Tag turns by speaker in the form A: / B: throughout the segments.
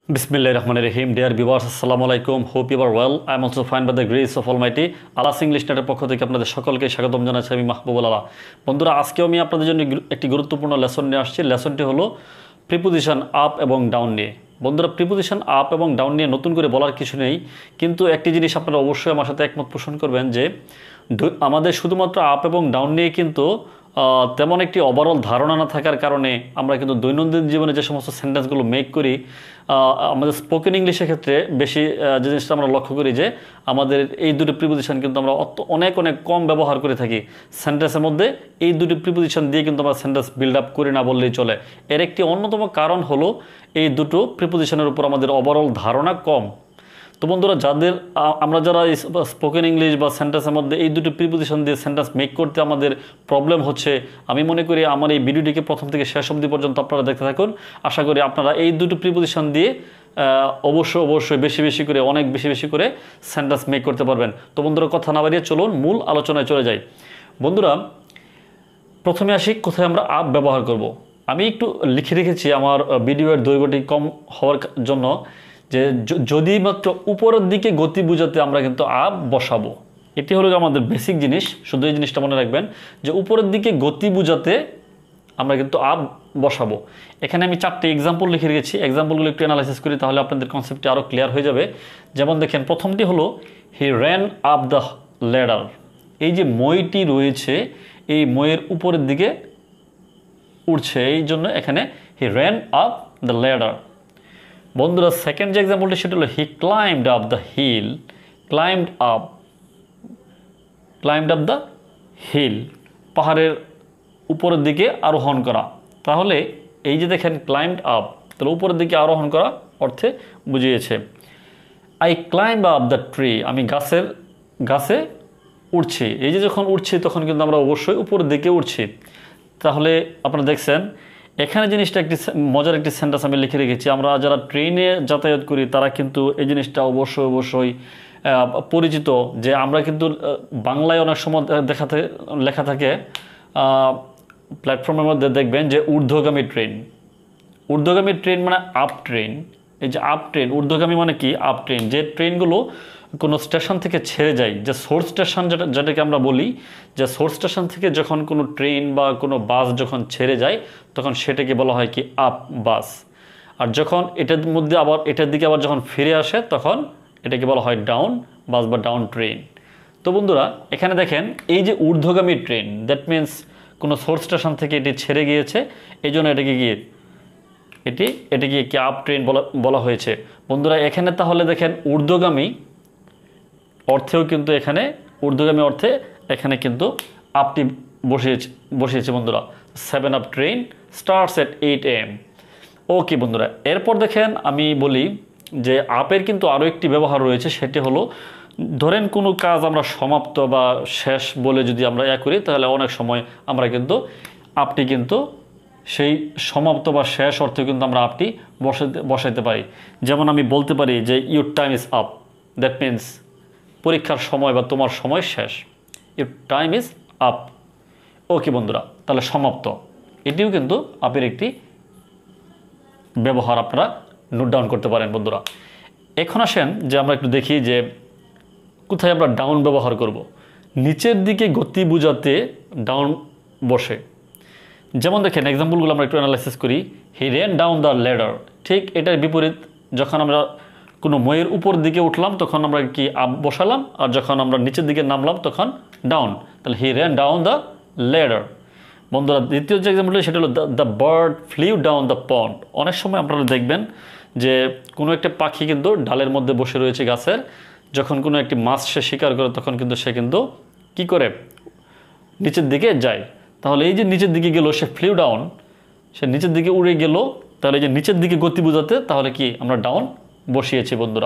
A: Bismillahirrahmanirrahim. Dear viewers, assalamu alaikum. Hope you are well. I am also fine by the grace of Almighty. ALAH'S senglishnet পক্ষ থেকে আপনাদের সকলকে স্বাগতম জানাচ্ছি আমি মাহবুবুল আলা। বন্ধুরা, আজকেও আমি আপনাদের জন্য একটি গুরুত্বপূর্ণ লেসন নিয়ে আসছি। লেসনটি হলো প্রিপোজিশন আপ এবং ডাউন নিয়ে। বন্ধুরা, প্রিপোজিশন আপ এবং ডাউন নিয়ে নতুন করে বলার কিছু নেই, কিন্তু একটি জিনিস আপনারা অবশ্যই আমার সাথে একমত পোষণ করবেন যে আমাদের শুধুমাত্র আপ এবং ডাউন নিয়ে কিন্তু তেমন একটি ওভারঅল ধারণা না থাকার কারণে আমরা কিন্তু দৈনন্দিন জীবনে যে সমস্ত সেন্টেন্সগুলো মেক করি, আমাদের স্পোকেন ইংলিশের ক্ষেত্রে বেশি যে জিনিসটা আমরা লক্ষ্য করি যে আমাদের এই দুটি প্রিপোজিশন কিন্তু আমরা অনেক কম ব্যবহার করে থাকি সেন্টেন্সের মধ্যে। এই দুটি প্রিপোজিশন দিয়ে কিন্তু আমরা সেন্টেন্স বিল্ড আপ করি না বললেই চলে। এর একটি অন্যতম কারণ হলো এই দুটো প্রিপোজিশনের উপর আমাদের ওভারঅল ধারণা কম। তো বন্ধুরা, আমরা যারা স্পোকেন ইংলিশ বা সেন্টেন্সের মধ্যে এই দুটো প্রিপোজিশন দিয়ে সেন্টেন্স মেক করতে আমাদের প্রবলেম হচ্ছে, আমি মনে করি আমার এই ভিডিওটিকে প্রথম থেকে শেষ অবধি পর্যন্ত আপনারা দেখতে থাকুন। আশা করি আপনারা এই দুটো প্রিপোজিশন দিয়ে অবশ্যই অনেক বেশি করে সেন্টেন্স মেক করতে পারবেন। তো বন্ধুরা, কথা না বাড়িয়ে চলুন মূল আলোচনায় চলে যাই। বন্ধুরা, প্রথমে আসি কোথায় আমরা আপ ব্যবহার করব। আমি একটু লিখে রেখেছি আমার ভিডিওর দৈর্ঘ্যটি কম হওয়ার জন্য, যে যদি মাত্র উপরের দিকে গতি বোঝাতে আমরা কিন্তু আপ বসাবো। এটি হলো আমাদের বেসিক জিনিস, শুধু এই জিনিসটা মনে রাখবেন যে উপরের দিকে গতি বোঝাতে আমরা কিন্তু আপ বসাবো। এখানে আমি 4টি এক্সাম্পল লিখে রেখেছি, এক্সাম্পলগুলো একটু অ্যানালাইসিস করি, তাহলে আপনাদের কনসেপ্টটি আরও ক্লিয়ার হয়ে যাবে। যেমন দেখেন, প্রথমটি হলো he ran up the ladder. এই যে মইটি রয়েছে, এই মইয়ের উপরের দিকে উঠছে, এই জন্য এখানে he ran up the ladder. বন্ধুরা, সেকেন্ড যে এক্সাম্পলটি সেটা হলো he climbed up the hill. Climbed up the hill, পাহাড়ের উপরের দিকে আরোহণ করা। তাহলে এই যে দেখেন ক্লাইম্বড আপ, তাহলে উপরের দিকে আরোহণ করা অর্থে বুঝিয়েছে। I climb up the tree, আমি গাছে উঠছি। এই যে যখন উঠছি তখন কিন্তু আমরা অবশ্যই উপরের দিকে উঠছি। তাহলে আপনারা দেখছেন এখানে জিনিসটা একটি মজার একটি সেন্টেন্স আমি লিখে রেখেছি। আমরা যারা ট্রেনে যাতায়াত করি তারা কিন্তু এই জিনিসটা অবশ্যই পরিচিত, যে আমরা কিন্তু বাংলায় অনেক সময় লেখা থাকে প্ল্যাটফর্মের মধ্যে, দেখবেন যে ঊর্ধ্বগামী ট্রেন। ঊর্ধ্বগামী ট্রেন মানে আপ ট্রেন। এই যে আপ ট্রেন, ঊর্ধ্বগামী মানে কি আপ ট্রেন। যে ট্রেনগুলো কোনো স্টেশন থেকে ছেড়ে যায়, যে সোর্স স্টেশন যেটাকে আমরা বলি, যে সোর্স স্টেশন থেকে যখন কোনো ট্রেন বা কোনো বাস যখন ছেড়ে যায় তখন সেটাকে বলা হয় কি আপ বাস। আর যখন এটার মধ্যে আবার এটার দিকে আবার যখন ফিরে আসে তখন এটাকে বলা হয় ডাউন বাস বা ডাউন ট্রেন। তো বন্ধুরা, এখানে দেখেন এই যে ঊর্ধ্বগামী ট্রেন, দ্যাট মিন্স কোনো সোর্স স্টেশন থেকে এটি ছেড়ে গিয়েছে, এই জন্য এটাকে কি আপ ট্রেন বলা হয়েছে। বন্ধুরা, এখানে তাহলে দেখেন ঊর্ধ্বগামী অর্থেও কিন্তু এখানে ঊর্ধ্বগামী অর্থে এখানে কিন্তু আপটি বসিয়েছে বন্ধুরা। 7 up train starts at 8 AM। Okay বন্ধুরা, এরপর দেখেন আমি বলি যে আপের কিন্তু আরও একটি ব্যবহার রয়েছে, সেটি হলো ধরেন কোনো কাজ আমরা সমাপ্ত বা শেষ বলে যদি আমরা করি, তাহলে অনেক সময় আমরা কিন্তু আপটি কিন্তু সেই সমাপ্ত বা শেষ অর্থে কিন্তু আমরা আপটি বসাইতে পারি। যেমন আমি বলতে পারি যে your time is up, that means পরীক্ষার সময় বা তোমার সময় শেষ। Your time is up. Okay বন্ধুরা, তাহলে সমাপ্ত, এটিও কিন্তু আপের একটি ব্যবহার, আপনারা নোট ডাউন করতে পারেন বন্ধুরা। এখন আসেন যে আমরা একটু দেখি যে কোথায় আমরা ডাউন ব্যবহার করব। নিচের দিকে গতি বোঝাতে ডাউন বসে। যেমন দেখেন এক্সাম্পলগুলো আমরা একটু অ্যানালাইসিস করি। He ran down the ladder. ঠিক এটার বিপরীত, যখন আমরা কোনো ময়ের উপর দিকে উঠলাম তখন আমরা কি আপ বসালাম, আর যখন আমরা নিচের দিকে নামলাম তখন ডাউন। তাহলে he ran down the ladder. বন্ধুরা, দ্বিতীয় যে এক্সাম্পল সেটা হলো the bird flew down the pond. অনেক সময় আপনারা দেখবেন যে কোনো একটা পাখি কিন্তু ডালের মধ্যে বসে রয়েছে গাছের, যখন কোনো একটি মাছ সে শিকার করে তখন কিন্তু সে কিন্তু কী করে নিচের দিকে যায়। তাহলে এই যে নিচের দিকে গেল, সে ফ্লিউ ডাউন, সে নিচের দিকে উড়ে গেল। তাহলে এই যে নিচের দিকে গতি বোঝাতে তাহলে কি আমরা ডাউন বসিয়েছি বন্ধুরা।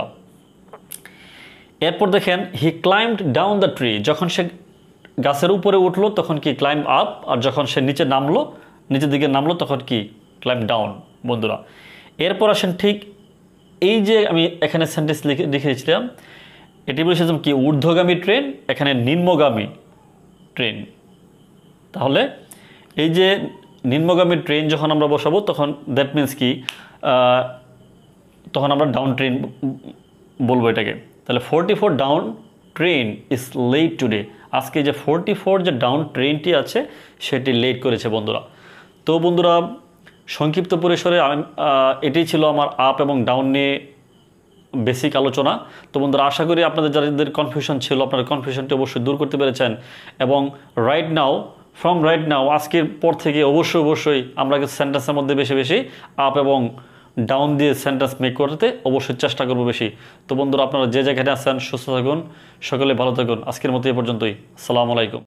A: এরপর দেখেন he climbed down the tree. যখন সে গাছের উপরে উঠলো তখন কি ক্লাইম্ব আপ, আর যখন সে নিচের দিকে নামলো তখন কি ক্লাইম্ব ডাউন বন্ধুরা। এরপর আসেন ঠিক এই যে আমি এখানে সেন্টেন্স লিখে দিয়েছিলাম, এটি বলেছিলাম কি ঊর্ধ্বগামী ট্রেন, এখানে নিম্নগামী ট্রেন। তাহলে এই যে নিম্নগামী ট্রেন যখন আমরা বসাবো তখন দ্যাট মিন্স কি তখন আমরা ডাউন ট্রেন বলবো এটাকে। তাহলে 44 down train is late today. আজকে যে 44 যে ডাউন ট্রেনটি আছে সেটি লেট করেছে বন্ধুরা। তো বন্ধুরা সংক্ষিপ্ত পরিসরে এটাই ছিল আমার আপ এবং ডাউন নিয়ে বেসিক আলোচনা। তো বন্ধুরা আশা করি আপনাদের যাদের কনফিউশন ছিল আপনারা কনফিউশনটি অবশ্যই দূর করতে পেরেছেন। এবং ফ্রম রাইট নাও আজকের পর থেকে অবশ্যই আমরা সেন্টেন্সের মধ্যে বেশি বেশি আপ এবং ডাউন দিয়ে সেন্টেন্স মেক করতে অবশ্যই চেষ্টা করবো বেশি। তো বন্ধুরা আপনারা যে জায়গায় আছেন সুস্থ থাকুন, সকলে ভালো থাকুন। আজকের মতো এই পর্যন্তই। আসসালামু আলাইকুম।